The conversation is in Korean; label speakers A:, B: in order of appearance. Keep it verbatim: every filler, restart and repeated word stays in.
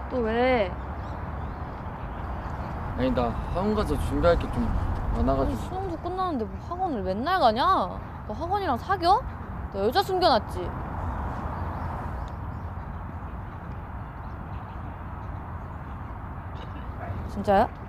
A: 또 왜?
B: 아니 나 학원 가서 준비할 게 좀
A: 아니,
B: 많아가지고.
A: 수능도 끝나는데 뭐 학원을 맨날 가냐? 너 학원이랑 사겨? 너 여자 숨겨놨지? 진짜야?